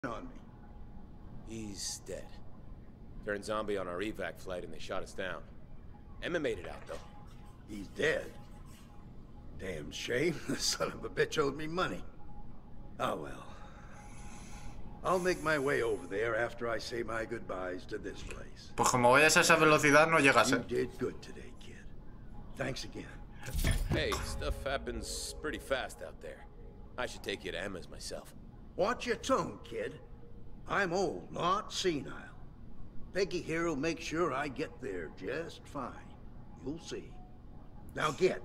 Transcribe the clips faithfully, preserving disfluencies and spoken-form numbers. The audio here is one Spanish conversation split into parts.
on me. He's dead. Turned zombie on our evac flight and they shot us down. Emma made it out, though. He's dead. Damn shame. The son of a bitch owed me money. Oh well. I'll make my way over there after I say my goodbyes to this place. Pues como vayas a esa velocidad no llegas, You eh. did good today, kid. Thanks again. Hey, stuff happens pretty fast out there. I should take you to Emma's myself. Watch your tone, kid. I'm old, not senile. Peggy here will make sure I get there just fine. You'll see. Now get.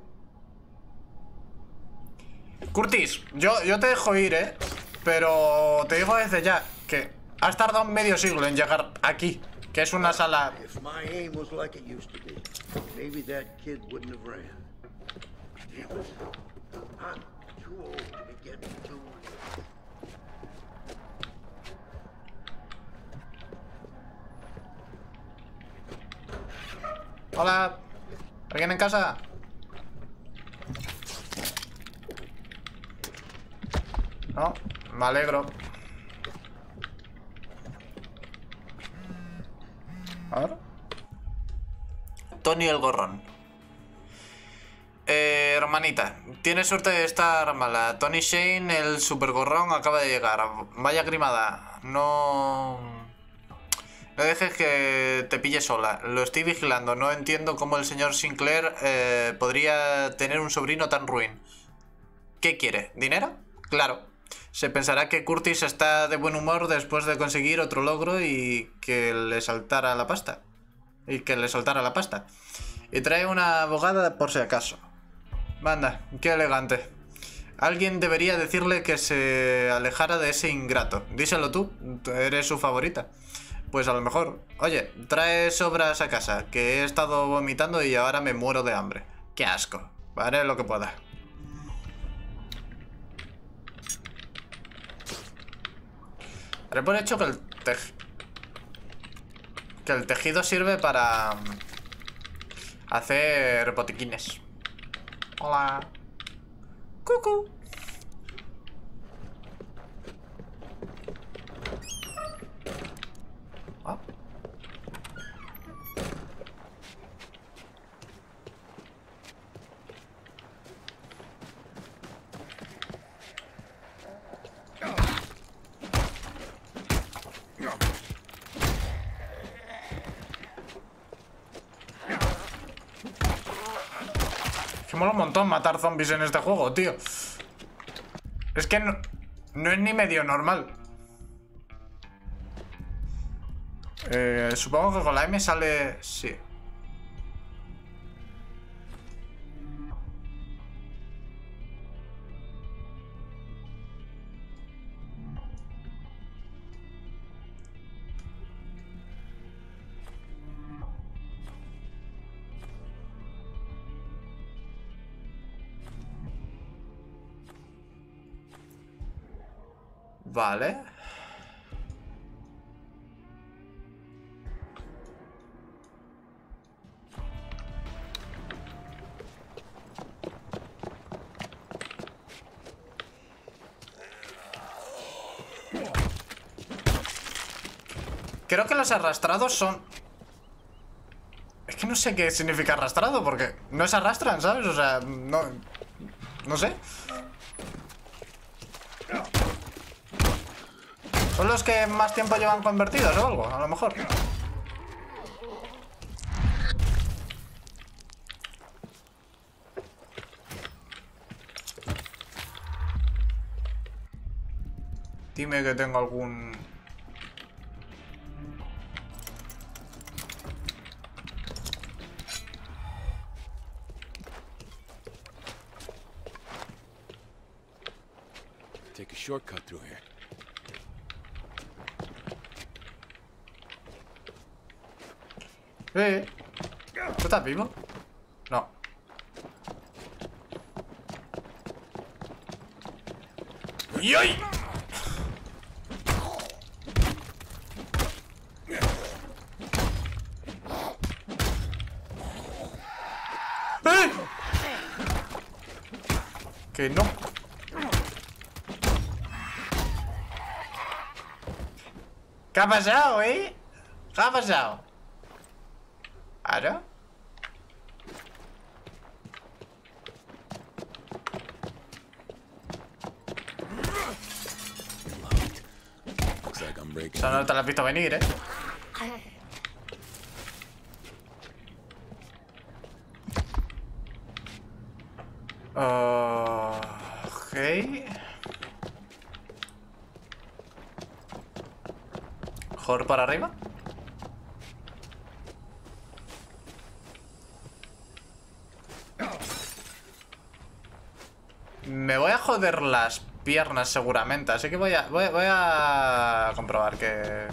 Curtis, yo, yo te dejo ir, eh. Pero te digo desde ya que has tardado medio siglo en llegar aquí, que es una sala. If my aim was like it used to be, maybe that kid wouldn't have ran. Damn it. I'm too old to be getting too. Hola, ¿alguien en casa? No, me alegro. A ver. Tony el gorrón. Eh, hermanita, tienes suerte de estar mala. Tony Shane, el super gorrón, acaba de llegar. Vaya grimada. No... No dejes que te pille sola. Lo estoy vigilando. No entiendo cómo el señor Sinclair eh, podría tener un sobrino tan ruin. ¿Qué quiere? ¿Dinero? Claro. Se pensará que Curtis está de buen humor después de conseguir otro logro y que le saltara la pasta. Y que le soltara la pasta. Y trae una abogada por si acaso. Manda, qué elegante. Alguien debería decirle que se alejara de ese ingrato. Díselo tú, eres su favorita. Pues a lo mejor. Oye, trae sobras a casa, que he estado vomitando y ahora me muero de hambre. Qué asco. Haré lo que pueda. Haré por hecho que el tej... que el tejido sirve para hacer botiquines. Hola. Cucu. Ah. Que mola un montón matar zombies en este juego, tío. Es que no, no es ni medio normal. Eh, supongo que con la M sale... Sí. Vale. Creo que los arrastrados son... Es que no sé qué significa arrastrado, porque no se arrastran, ¿sabes? O sea, no... No sé. Son los que más tiempo llevan convertidos o algo, a lo mejor. Dime que tengo algún... Take a shortcut through here. Eh, ¿tú estás vivo? No. ¡Ay, ay! ¡Eh! Que no. ¿Qué ha pasado, eh? ¿Qué ha pasado? ¿Ahora? Esa no te la has visto venir, eh. Uh, ok. Mejor para arriba. Me voy a joder las piernas seguramente, así que voy a voy, voy a comprobar que...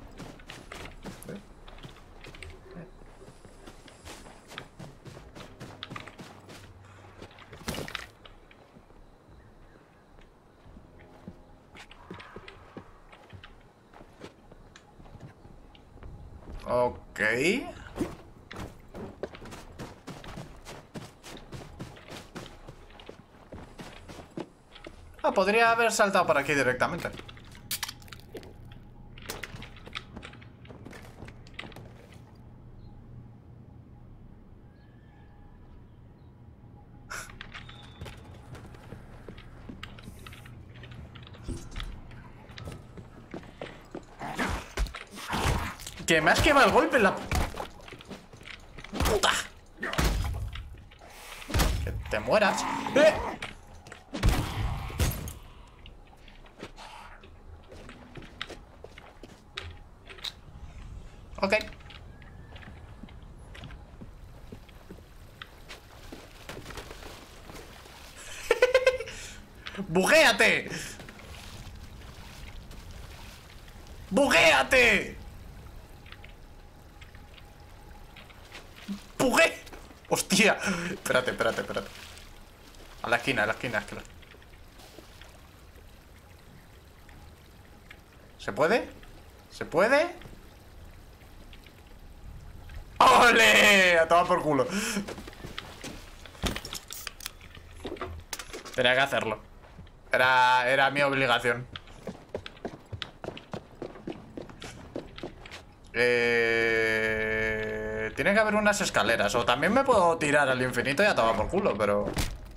Ok. Ah, podría haber saltado por aquí directamente. Que me has quemado el golpe en la... ¡Puta! Que te mueras. ¡Eh! Ok. ¡Buguéate! ¡Buguéate! ¡Bugué! ¡Hostia! Espérate, espérate, espérate. A la esquina, a la esquina, es que... ¿Se puede? ¿Se puede? ¡Ole! A tomar por culo. Tenía que hacerlo. Era, era mi obligación. Eh... Tiene que haber unas escaleras. O también me puedo tirar al infinito y a tomar por culo, pero...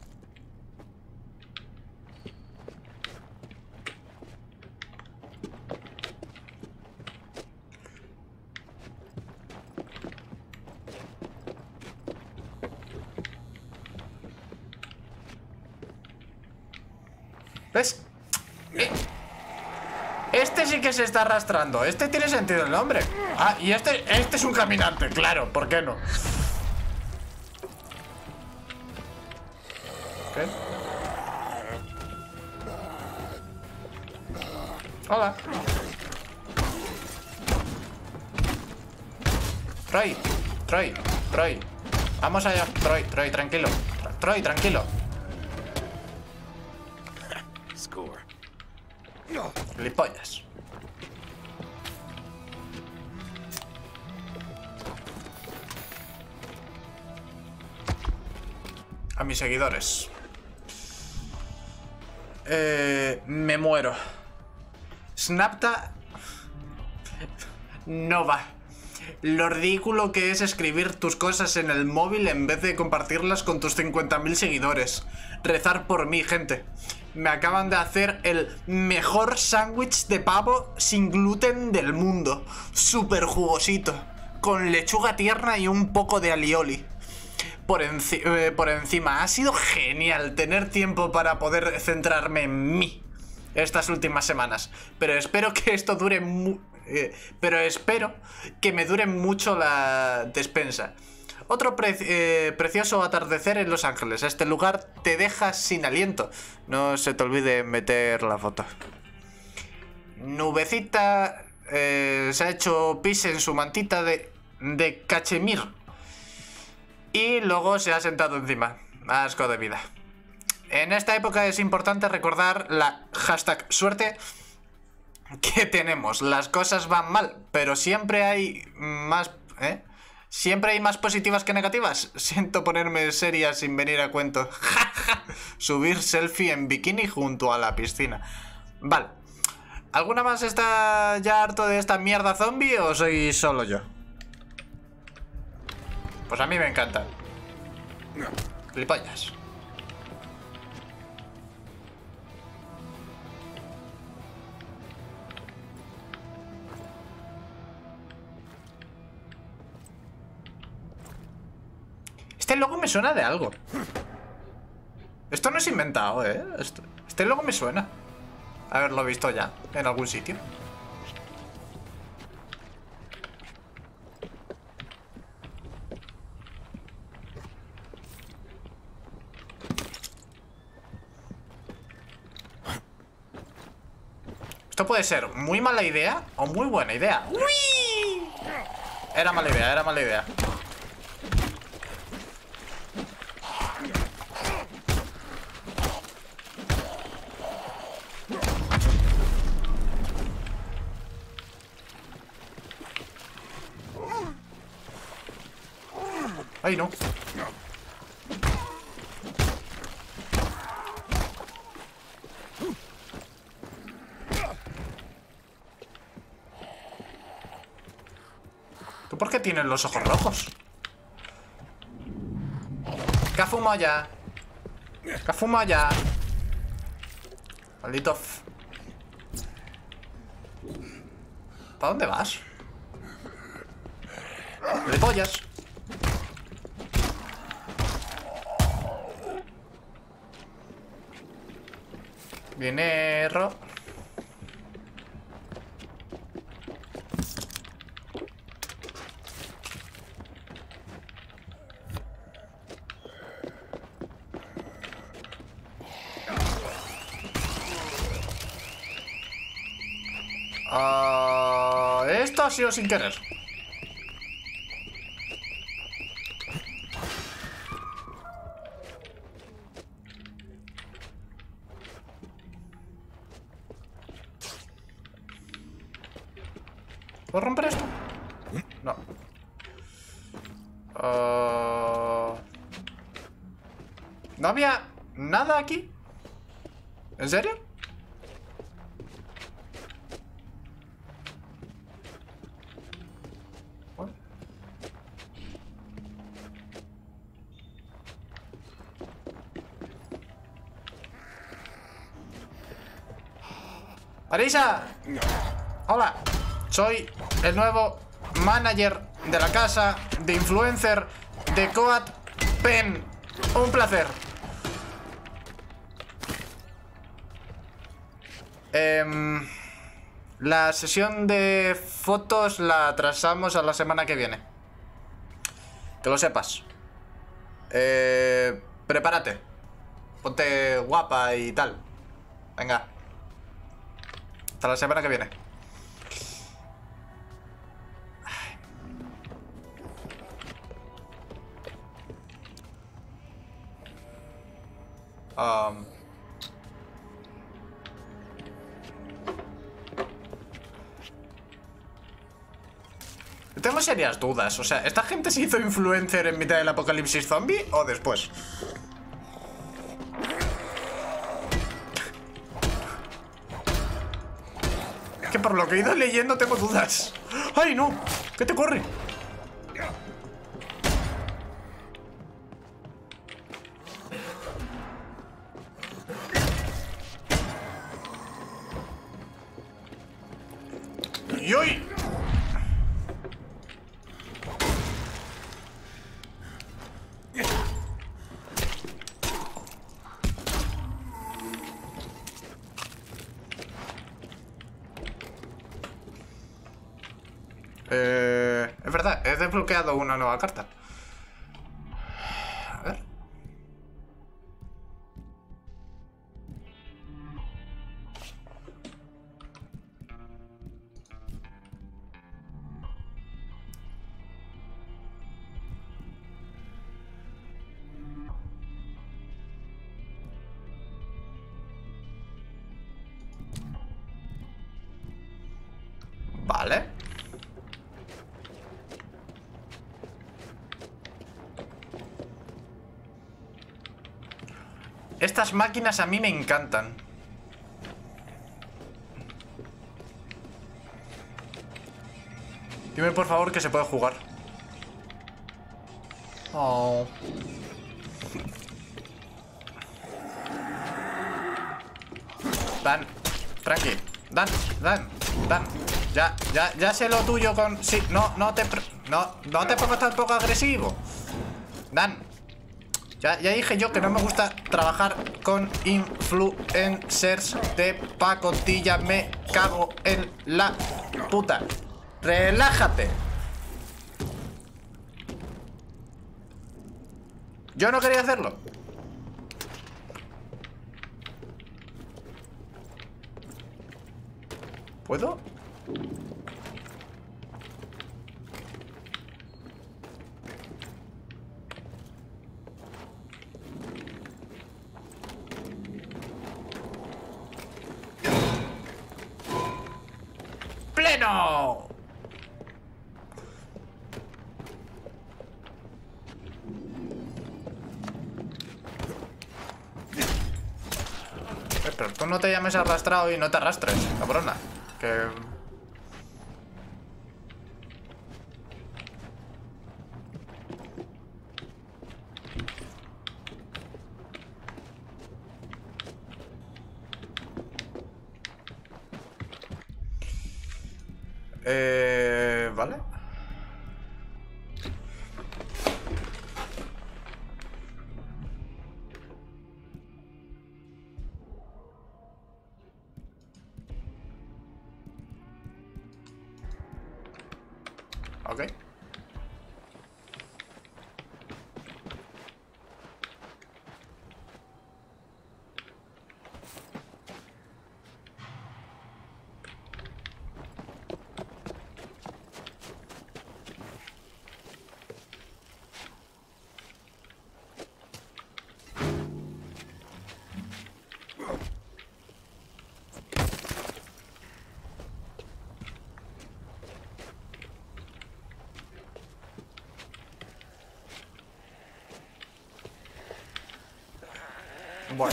¿Ves? Eh, Este sí que se está arrastrando. Este tiene sentido el nombre. Ah, y este, este es un caminante, claro, ¿por qué no? ¿Qué? Hola. Troy, Troy, Troy. Vamos allá, Troy, Troy, tranquilo. Troy, tranquilo. Gilipollas. A mis seguidores. Eh, me muero. Snapta no va. Lo ridículo que es escribir tus cosas en el móvil en vez de compartirlas con tus cincuenta mil seguidores. Rezar por mí, gente. Me acaban de hacer el mejor sándwich de pavo sin gluten del mundo. Súper jugosito. Con lechuga tierna y un poco de alioli. Por, enci eh, por encima. Ha sido genial tener tiempo para poder centrarme en mí estas últimas semanas. Pero espero que esto dure mu eh, Pero espero que me dure mucho la despensa. Otro pre eh, precioso atardecer en Los Ángeles. Este lugar te deja sin aliento. No se te olvide meter la foto. Nubecita eh, se ha hecho pis en su mantita de, de cachemir. Y luego se ha sentado encima. Asco de vida. En esta época es importante recordar la hashtag suerte que tenemos. Las cosas van mal, pero siempre hay más... ¿eh? ¿Siempre hay más positivas que negativas? Siento ponerme seria sin venir a cuento. Subir selfie en bikini junto a la piscina. Vale. ¿Alguna más está ya harto de esta mierda zombie o soy solo yo? Pues a mí me encanta. Flipollas. Este logo me suena de algo. Esto no es inventado, ¿eh? Esto, este logo me suena haberlo visto ya en algún sitio. Esto puede ser muy mala idea o muy buena idea. ¡Uy! Era mala idea, era mala idea. Ay, no. ¿Tú por qué tienes los ojos rojos? ¿Qué ha fumado ya? ¿Qué ha fumado ya? Maldito f... ¿Para dónde vas? ¡De pollas! Viene Ro. Uh, esto ha sido sin querer. ¿Puedo romper esto? No. Uh... ¿No había nada aquí? ¿En serio? What? ¡Arisa! Hola. Soy el nuevo manager de la casa de influencer de Coat Pen. Un placer. Eh, la sesión de fotos la atrasamos a la semana que viene. Que lo sepas. Eh, prepárate. Ponte guapa y tal. Venga. Hasta la semana que viene. Um, tengo serias dudas. O sea, ¿esta gente se hizo influencer en mitad del apocalipsis zombie o después? Que por lo que he ido leyendo tengo dudas. ¡Ay, no! ¿Qué te corre? ¡Y hoy! Eh, es verdad, he desbloqueado una nueva carta. A ver. Vale. Estas máquinas a mí me encantan. Dime por favor que se puede jugar. Oh. Dan, tranqui. Dan, Dan, Dan. Ya, ya, ya sé lo tuyo con... Sí, no, no te... No, no te pongas tampoco agresivo. Dan. Ya, ya dije yo que no me gusta trabajar con influencers de pacotilla. Me cago en la puta. Relájate. Yo no quería hacerlo. ¿Puedo? ¡Pleno! Eh, pero tú no te llames arrastrado y no te arrastres, cabrona. Que... Eh... ¿Vale? Ok. Bueno.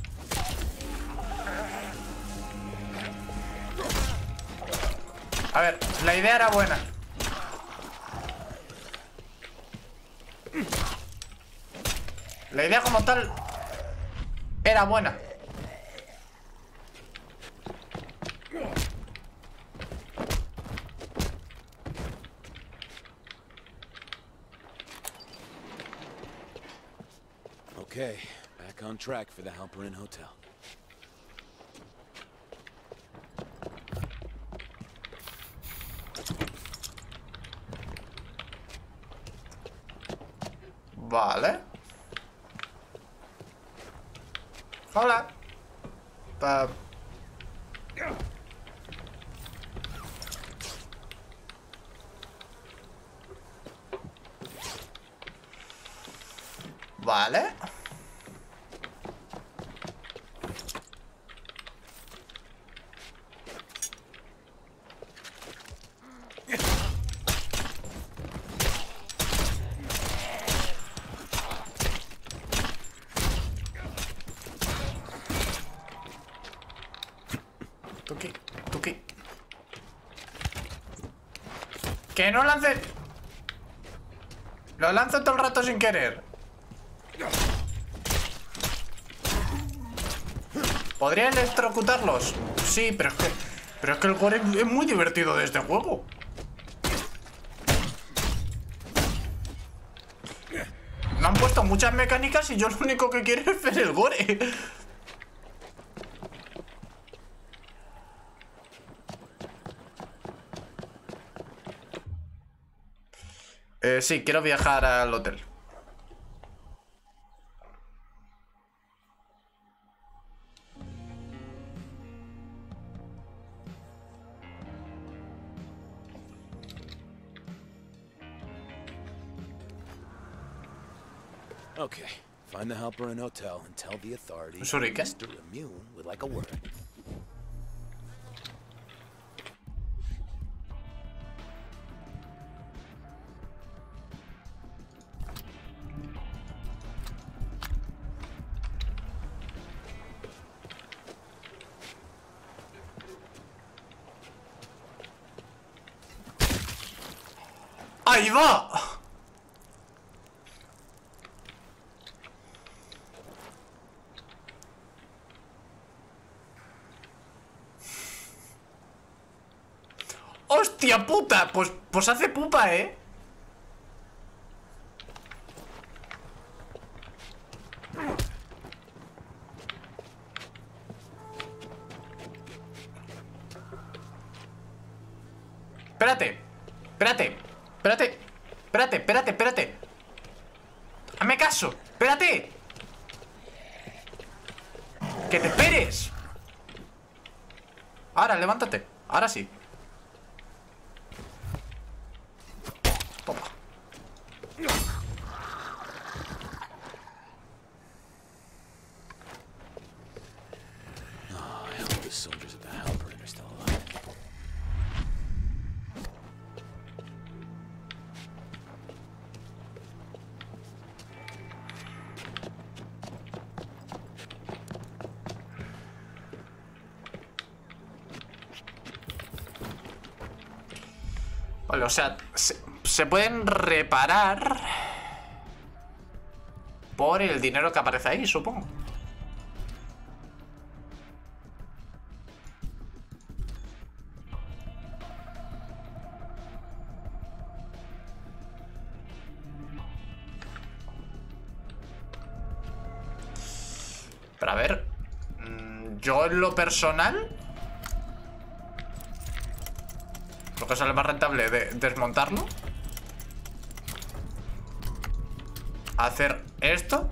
A ver, la idea era buena. La idea como tal era buena. Okay, back on track for the Halperin Hotel. Vale. Hola. Pa... Vale. Tuki, Tuki. Que no lance. Lo lanzo todo el rato sin querer. ¿Podría electrocutarlos? Sí, pero es que... Pero es que el gore es muy divertido de este juego. Me han puesto muchas mecánicas y yo lo único que quiero es ver el gore. Eh, sí, quiero viajar al hotel. Okay, find the Halperin Hotel and tell the authorities Shuriken? Mister Immune would like a word. ¡Ahí va! ¡Hostia puta! Pues, pues hace pupa, ¿eh? Espérate, espérate, espérate, espérate, espérate, espérate. Hazme caso, espérate. Que te esperes. Ahora, levántate, ahora sí. Toma. Oh, I hope the soldiers at the Halperin are still alive. Vale, o sea, se, se pueden reparar por el dinero que aparece ahí, supongo. Pero a ver, yo en lo personal creo que sale más rentable de desmontarlo, hacer esto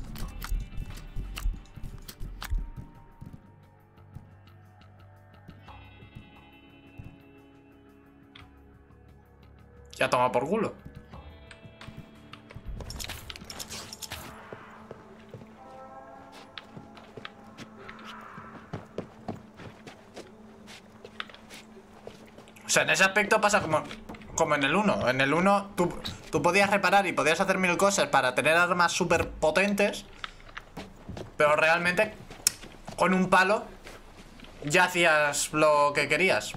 ya toma por culo. O sea, en ese aspecto pasa como, como en el uno. En el uno tú, tú podías reparar y podías hacer mil cosas para tener armas súper potentes, pero realmente con un palo ya hacías lo que querías.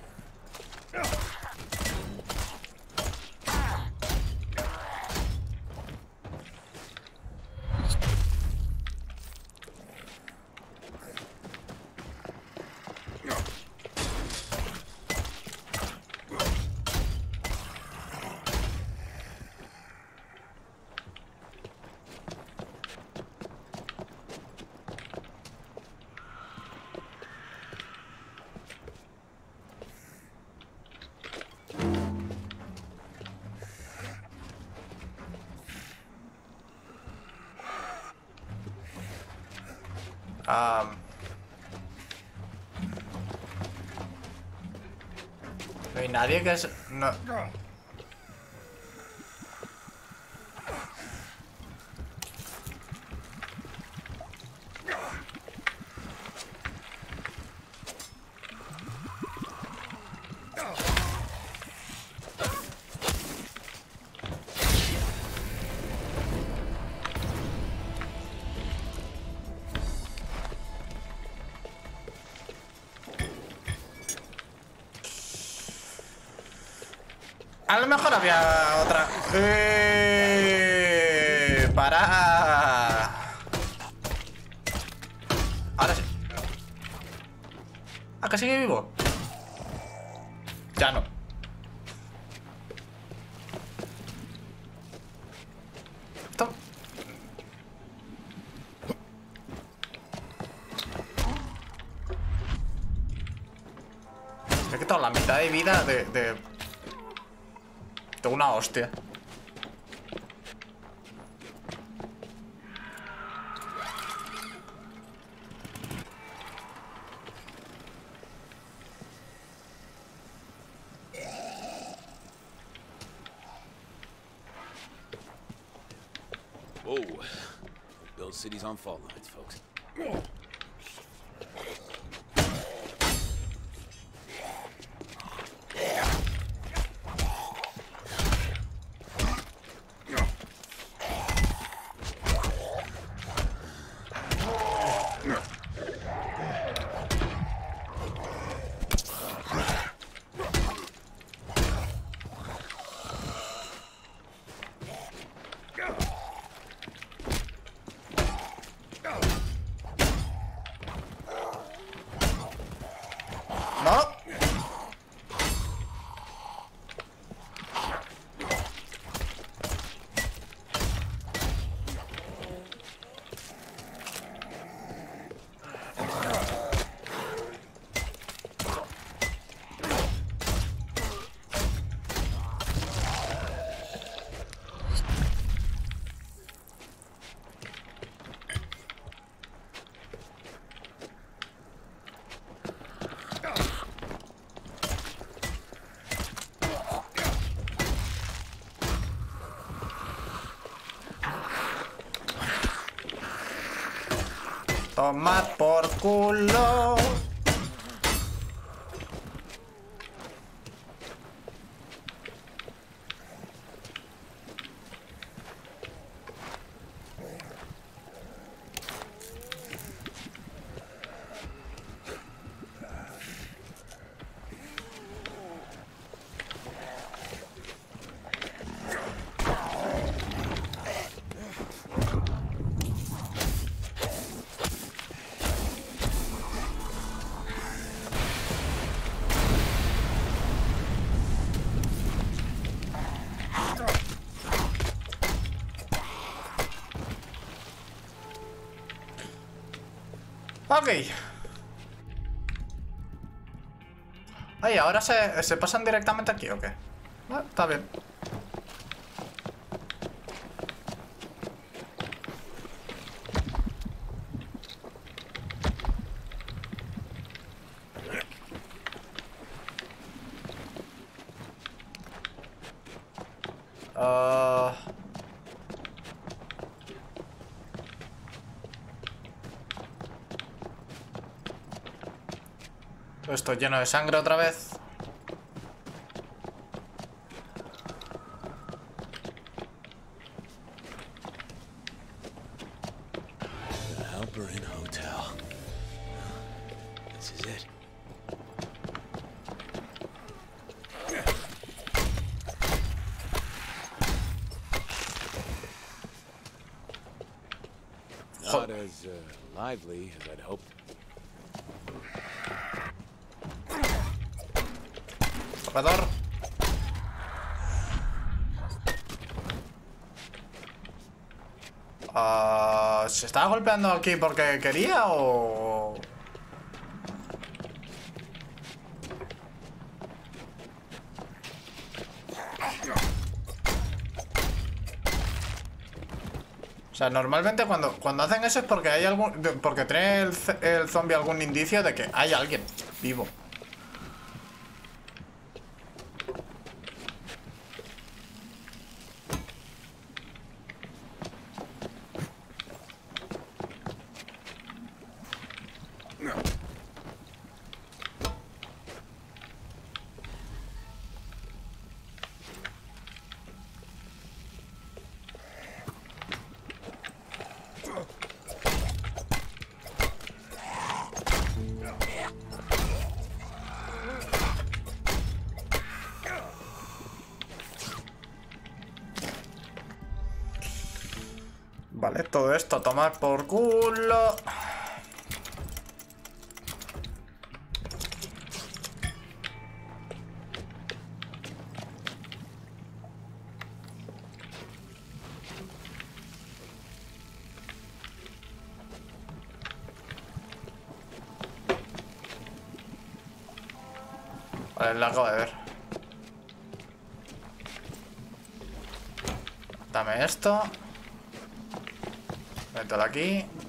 Um, no hay nadie que es... No. A lo mejor había otra. ¡Eh! ¡Para! Ahora sí. ¿Ah, que sigue vivo? Ya no. Esto... Me he quitado la mitad de vida de... de... Tengo una hostia. Whoa. Build cities on fault lines, folks. Tomad por culo. Ok. Ay, ahora se, se pasan directamente aquí, ¿o qué? Ah, está bien. Ah... Todo esto lleno de sangre otra vez. The Halperin Hotel. This is it. Not as uh, lively as I'd hoped. Corredor. Uh, ¿Se estaba golpeando aquí porque quería o...? O sea, normalmente cuando, cuando hacen eso es porque hay algún... porque tiene el, el zombie algún indicio de que hay alguien vivo. Vale, todo esto a tomar por culo. Vale, lo acabo de ver. Dame esto. Mételo aquí.